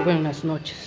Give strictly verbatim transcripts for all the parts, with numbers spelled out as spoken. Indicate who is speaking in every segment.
Speaker 1: buenas noches.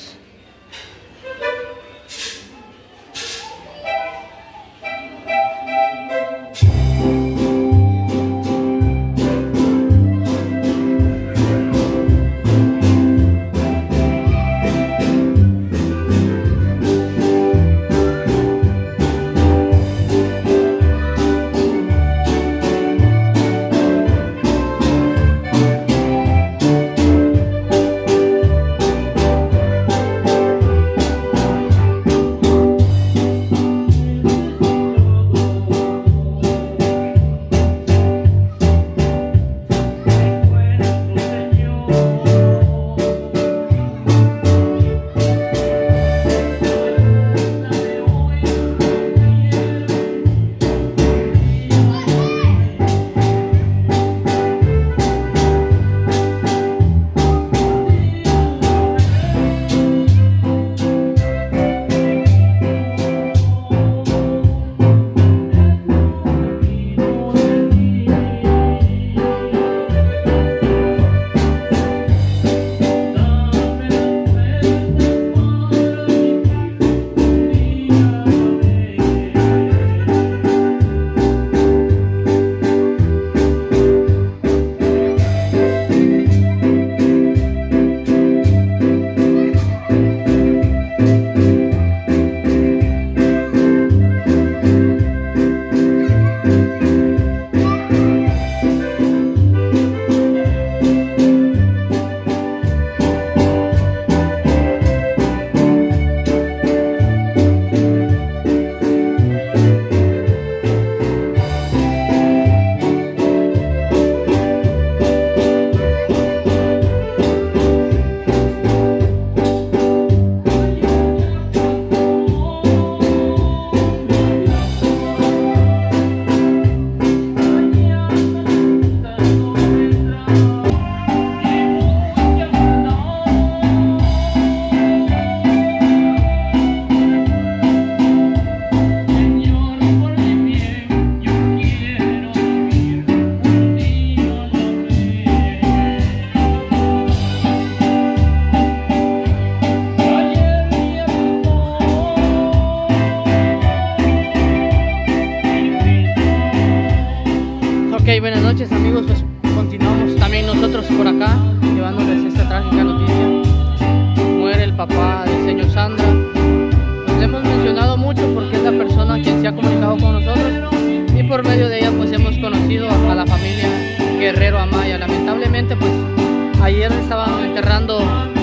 Speaker 1: Ok, buenas noches amigos, pues continuamos también nosotros por acá llevándoles esta trágica noticia. Muere el papá del señor Sandra. Pues le hemos mencionado mucho porque es la persona quien se ha comunicado con nosotros y por medio de ella pues hemos conocido a la familia Guerrero Amaya. Lamentablemente pues ayer estaban enterrando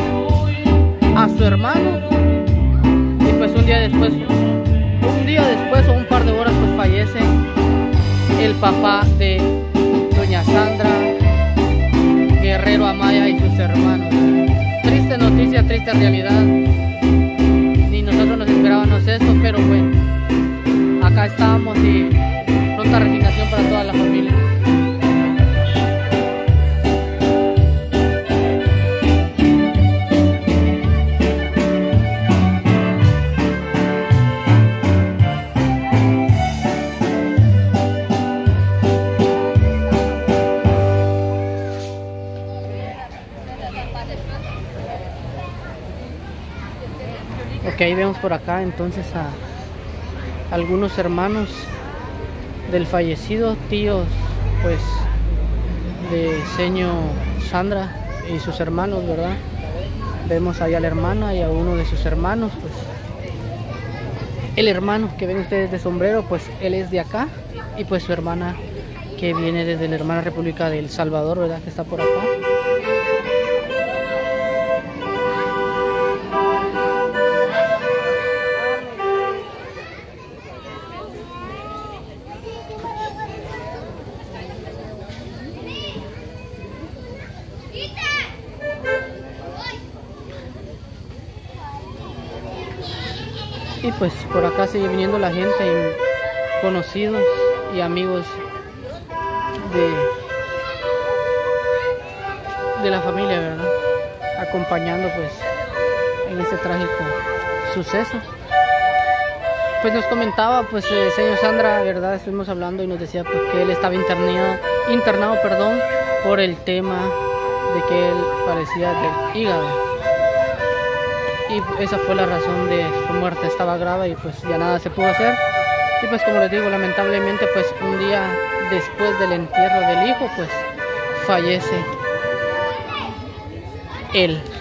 Speaker 1: a su hermano y pues un día después, un día después o un par de horas pues fallece el papá de doña Sandra Guerrero Amaya y sus hermanos. Triste noticia, triste realidad. Ni nosotros nos esperábamos esto, pero bueno, acá estamos y pronta resignación para toda la familia. Ok, vemos por acá entonces a algunos hermanos del fallecido, tíos pues de señor Sandra y sus hermanos, ¿verdad? Vemos ahí a la hermana y a uno de sus hermanos, pues el hermano que ven ustedes de sombrero, pues él es de acá, y pues su hermana que viene desde la hermana República de El Salvador, ¿verdad? Que está por acá. Y pues por acá sigue viniendo la gente, y conocidos y amigos de, de la familia, ¿verdad? Acompañando pues en este trágico suceso. Pues nos comentaba pues el señor Sandra, ¿verdad? Estuvimos hablando y nos decía pues que él estaba internado, internado perdón, por el tema de que él padecía del hígado. y esa fue la razón de su muerte, estaba grave y pues ya nada se pudo hacer. Y pues como les digo, lamentablemente pues un día después del entierro del hijo pues fallece él.